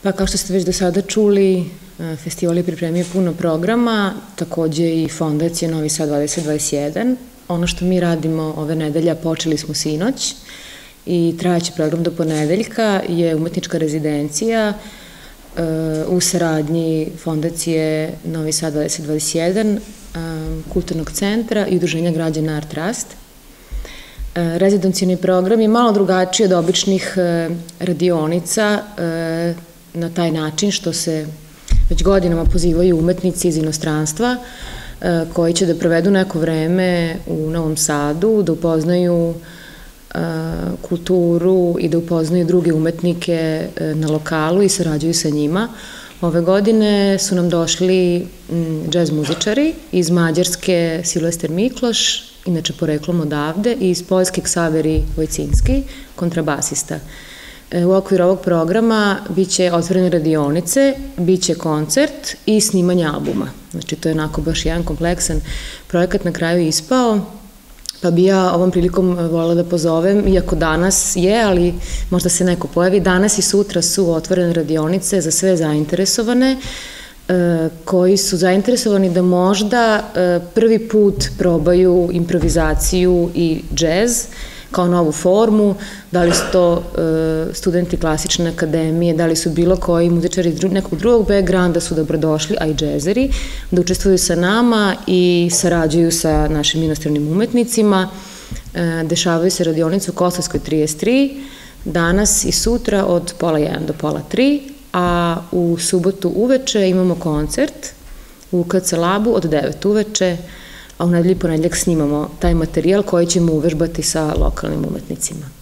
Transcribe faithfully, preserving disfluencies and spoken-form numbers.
Pa kao što ste već do sada čuli, festival je pripremio puno programa, takođe i Fondacija Novi Sad dvadeset dvadeset jedan. Ono što mi radimo ove nedelja počeli smo sinoć i trajaće program do ponedeljka je umetnička rezidencija u saradnji Fondacije Novi Sad dvadeset dvadeset jedan, Kulturnog centra i Udruženja građana Art Trust. Rezidencijni program je malo drugačiji od običnih radionica na taj način što se već godinama pozivaju umetnici iz inostranstva koji će da provedu neko vreme u Novom Sadu, da upoznaju kulturu i da upoznaju druge umetnike na lokalu i sarađuju sa njima. Ove godine su nam došli džez muzičari iz Mađarske Silvester Mikloš, inače poreklom odavde, i iz Poljske Ksaveri Vojcinski, kontrabasista. U okviru ovog programa biće otvorene radionice, biće koncert i snimanje albuma. Znači, to je onako baš jedan kompleksan projekat na kraju ispao, pa bi ja ovom prilikom voljela da pozovem, iako danas je, ali možda se neko pojavi, danas i sutra su otvorene radionice za sve zainteresovane, koji su zainteresovani da možda prvi put probaju improvizaciju i džez kao novu formu, da li su to studenti klasične akademije, da li su bilo koji muzičari iz nekog drugog backgrounda su dobrodošli, a i džezeri, da učestvuju sa nama i sarađuju sa našim inostranim umetnicima. Dešavaju se radionice u Kosovskoj trideset tri, danas i sutra od pola jedan do pola tri, a u subotu uveče imamo koncert u K C Labu od devet uveče, a u nedelji ponedeljak snimamo taj materijal koji ćemo uvežbati sa lokalnim umetnicima.